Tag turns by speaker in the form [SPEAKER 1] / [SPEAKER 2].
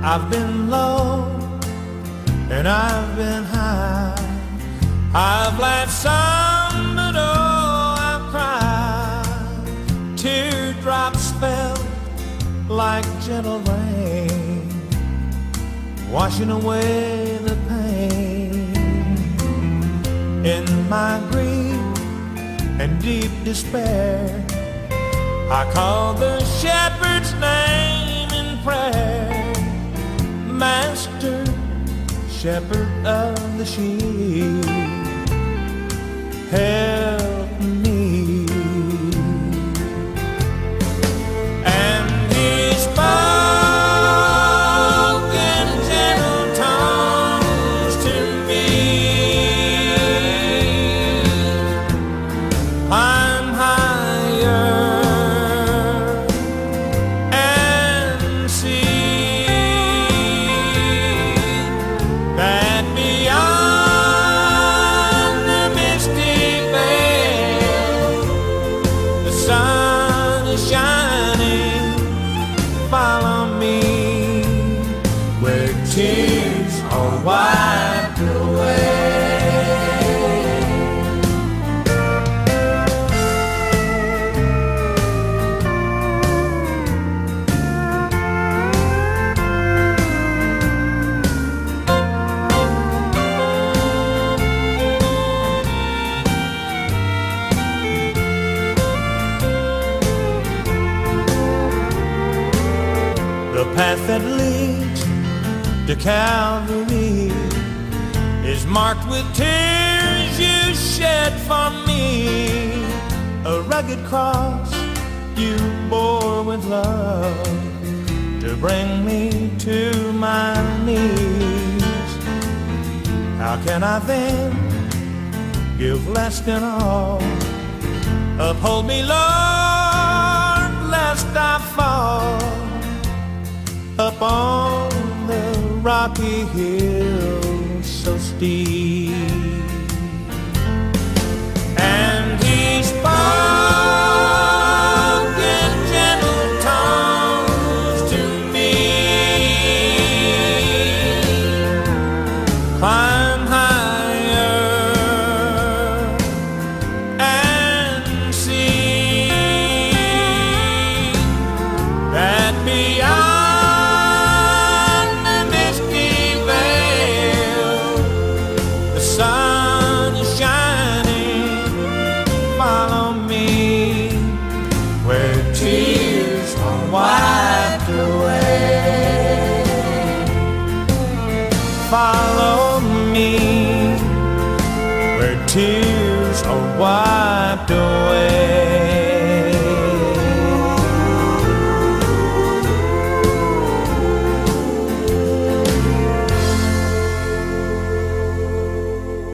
[SPEAKER 1] I've been low and I've been high. I've laughed some, but oh, I've cried. Teardrops fell like gentle rain, washing away the pain. In my grief and deep despair, I called the shepherd's name in prayer. Master, shepherd of the sheep, help me. And he spoke in gentle tones to me. I'm higher and see that beyond the misty veil, the sun is shining. Follow me where tears are wiped away. The path that leads to Calvary is marked with tears you shed for me. A rugged cross you bore with love to bring me to my knees. How can I then give less than all? Uphold me, Lord, lest I fall up on the rocky hill so steep. And he spoke in gentle tones to me. Climb higher and see that beyond sun is shining. Follow me where tears are wiped away. Follow me where tears are wiped away.